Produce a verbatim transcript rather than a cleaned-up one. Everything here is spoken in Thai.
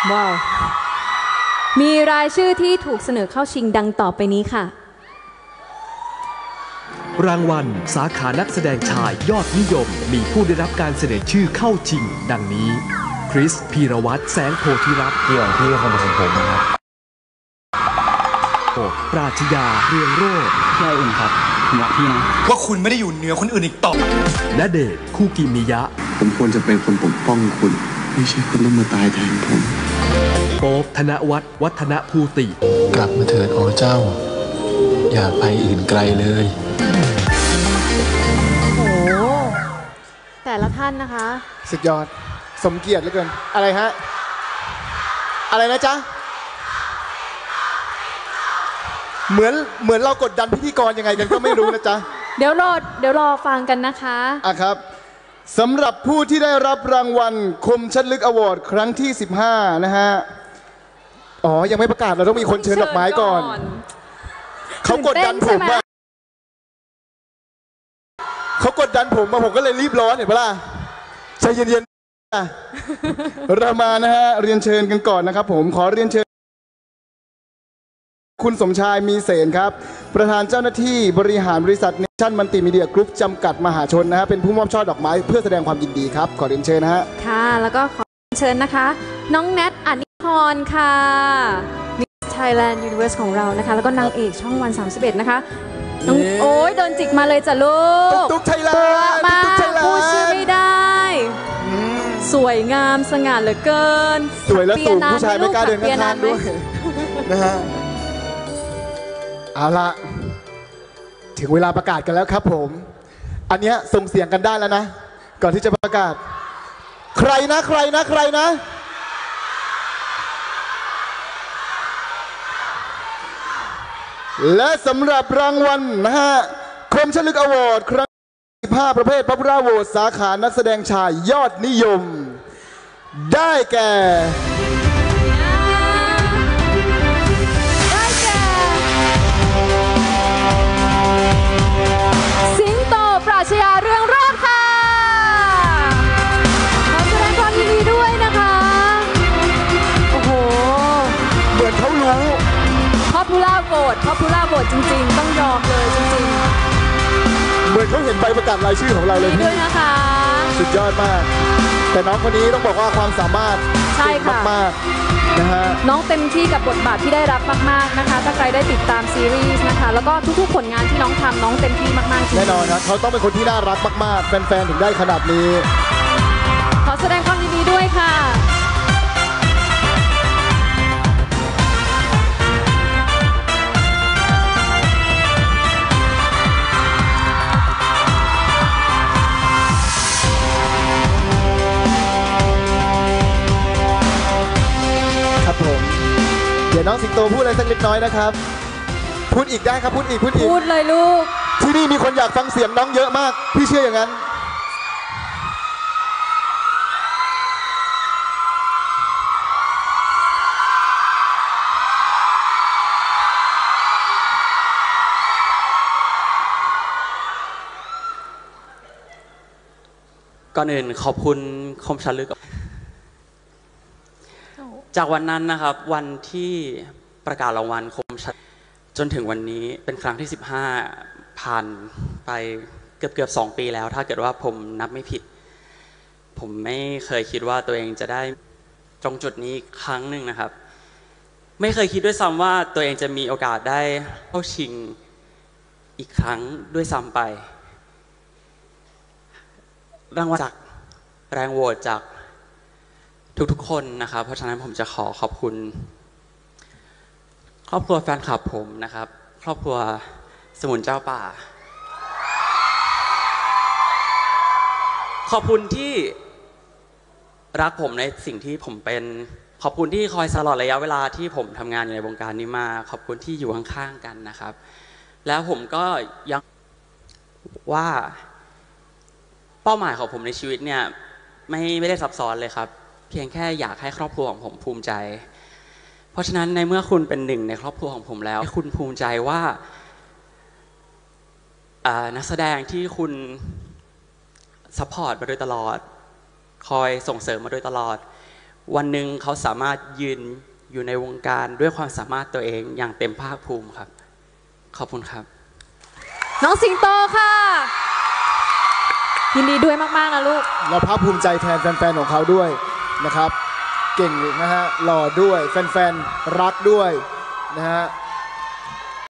ว้าวมีรายชื่อที่ถูกเสนอเข้าชิงดังต่อไปนี้ค่ะรางวัลสาขานักแสดงชายยอดนิยมมีผู้ได้รับการเสนอชื่อเข้าชิงดังนี้คริสพีรวัตรแสงโพธิรัตน์พี่ของพี่คนของผมนะครับปราชญาเรืองโรจน์พี่ไออุ่นครับผมรักพี่นะว่าคุณไม่ได้อยู่เหนือคนอื่นอีกต่อณเดชน์ คูกิมิยะผมควรจะเป็นคนปกป้องคุณไม่ใช่คุณต้องมาตายแทนผมโป๊ปธนวัฒน์วัฒนภูติกลับมาเถิดอ๋อเจ้าอย่าไปอื่นไกลเลยโอ้โหแต่ละท่านนะคะสุดยอดสมเกียรติเหลือเกินอะไรฮะอะไรนะจ๊ะเหมือนเหมือนเรากดดันพิธีกรยังไงกันก็ไม่รู้นะจ๊ะเดี๋ยวรอเดี๋ยวรอฟังกันนะคะอ่ะครับสำหรับผู้ที่ได้รับรางวัลคมชัดลึกอวอร์ดครั้งที่สิบห้านะฮะอ๋อยังไม่ประกาศเราต้องมีคนเชิญดอกไม้ก่อนเขากดดันผมว่าเขากดดันผมมาผมก็เลยรีบร้อนเห็นปะล่ะใจเย็นๆเรามานะฮะเรียนเชิญกันก่อนนะครับผมขอเรียนเชิญคุณสมชายมีเสนครับประธานเจ้าหน้าที่บริหารบริษัทเนชั่นมัลติมีเดียกรุ๊ปจำกัดมหาชนนะฮะเป็นผู้มอบช่อดอกไม้เพื่อแสดงความยินดีครับขอเรียนเชิญนะฮะค่ะแล้วก็ขอเชิญนะคะน้องแนทอนิพรค่ะมิสไทยแลนด์ยูนิเวอร์สของเรานะคะแล้วก็นางเอกช่องวันสามสิบเอ็ดนะคะน้องโอ้ยโดนจิกมาเลยจ้ะลูกตุ๊กไทยแลนด์มาพูดชื่อไม่ได้สวยงามสง่าเหลือเกินสวยและสูงผู้ชายไม่กล้าเดินข้างๆด้วยนะฮะเอาละถึงเวลาประกาศกันแล้วครับผมอันเนี้ยส่งเสียงกันได้แล้วนะก่อนที่จะประกาศใครนะใครนะใครนะและสำหรับรางวัลนะฮะคมชัดลึกอวอร์ดครั้งที่สิบห้าประเภทป๊อปปูล่าโหวตสาขานักแสดงชายยอดนิยมได้แก่ปราชญาเรืองโรจน์ค่ะขอแสดงความยินดีด้วยนะคะโอ้โหเหมือนเขารู้ป๊อปปูล่าโหวตป๊อปปูล่าโหวตจริงๆต้องยอมเลยจริงๆเหมือนเขาเห็นใบประกาศรายชื่อของเราเลยด้วยนะคะสุดยอดมากแต่น้องคนนี้ต้องบอกว่าความสามารถใช่ค่ะมากนะฮะน้องเต็มที่กับบทบาทที่ได้รับมากๆนะคะถ้าใครได้ติดตามซีรีส์นะคะแล้วก็ทุกๆผลงานที่น้องทำน้องเต็มที่มากๆจริงแน่นอนนะเขาต้องเป็นคนที่น่ารักมากๆแฟนๆถึงได้ขนาดนี้ขอแสดงความยินดีด้วยค่ะเดี๋ยวน้องสิงโตพูดอะไรสักเล็กน้อยนะครับพูดอีกได้ครับพูดอีกพูดอีกพูดเลยลูกที่นี่มีคนอยากฟังเสียงน้องเยอะมากพี่เชื่ออย่างนั้นก่อนอื่นขอบคุณคมชัดลึกจากวันนั้นนะครับวันที่ประกาศรางวัลคมชัดจนถึงวันนี้เป็นครั้งที่สิบห้าผ่านไปเกือบเกือบสองปีแล้วถ้าเกิดว่าผมนับไม่ผิดผมไม่เคยคิดว่าตัวเองจะได้ตรงจุดนี้ครั้งหนึ่งนะครับไม่เคยคิดด้วยซ้ำว่าตัวเองจะมีโอกาสได้เข้าชิงอีกครั้งด้วยซ้ำไปรางวัลจากแรงโหวตจากทุกๆคนนะครับเพราะฉะนั้นผมจะขอขอบคุณครอบครัวแฟนคลับผมนะครับครอบครัวสมุนเจ้าป่าขอบคุณที่รักผมในสิ่งที่ผมเป็นขอบคุณที่คอยตลอดระยะเวลาที่ผมทำงานอยู่ในวงการนี้มาขอบคุณที่อยู่ข้างๆกันนะครับแล้วผมก็ยังว่าเป้าหมายของผมในชีวิตเนี่ยไม่ไม่ได้ซับซ้อนเลยครับเพียงแค่อยากให้ครอบครัวของผมภูมิใจเพราะฉะนั้นในเมื่อคุณเป็นหนึ่งในครอบครัวของผมแล้วให้คุณภูมิใจว่านักแสดงที่คุณซัพพอร์ตมาโดยตลอดคอยส่งเสริมมาโดยตลอดวันหนึ่งเขาสามารถยืนอยู่ในวงการด้วยความสามารถตัวเองอย่างเต็มภาคภูมิครับขอบคุณครับน้องสิงโตค่ะยินดีด้วยมากๆนะลูกเราภาคภูมิใจแทนแฟนๆของเขาด้วยนะครับเก่งนะฮะหล่อด้วยแฟนๆรักด้วยนะฮะ